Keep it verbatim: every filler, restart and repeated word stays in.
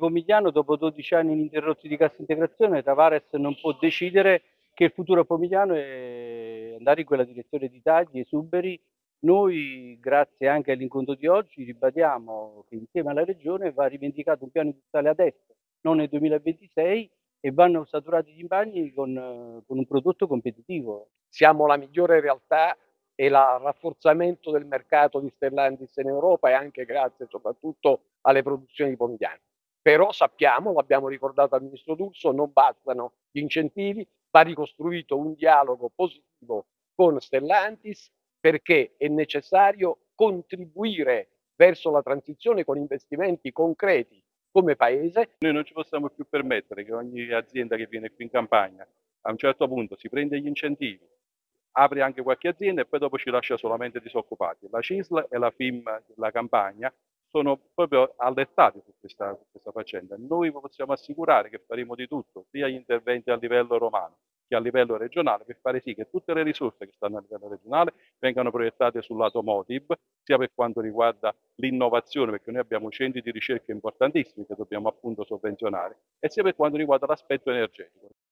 Pomigliano, dopo dodici anni ininterrotti di cassa integrazione, Tavares non può decidere che il futuro Pomigliano è andare in quella direzione di tagli esuberi. Noi, grazie anche all'incontro di oggi, ribadiamo che insieme alla Regione va rivendicato un piano industriale adesso, non nel duemilaventisei, e vanno saturati gli impagni con, con un prodotto competitivo. Siamo la migliore realtà e il rafforzamento del mercato di Stellantis in Europa è anche grazie soprattutto alle produzioni di Pomigliano. Però sappiamo, l'abbiamo ricordato al Ministro D'Urso, non bastano gli incentivi, va ricostruito un dialogo positivo con Stellantis perché è necessario contribuire verso la transizione con investimenti concreti come Paese. Noi non ci possiamo più permettere che ogni azienda che viene qui in campagna a un certo punto si prende gli incentivi, apre anche qualche azienda e poi dopo ci lascia solamente disoccupati. La C I S L e la F I M della Campania sono proprio allertati su questa, su questa faccenda. Noi possiamo assicurare che faremo di tutto, sia gli interventi a livello romano che a livello regionale, per fare sì che tutte le risorse che stanno a livello regionale vengano proiettate sul lato Motiv, sia per quanto riguarda l'innovazione, perché noi abbiamo centri di ricerca importantissimi che dobbiamo appunto sovvenzionare, e sia per quanto riguarda l'aspetto energetico.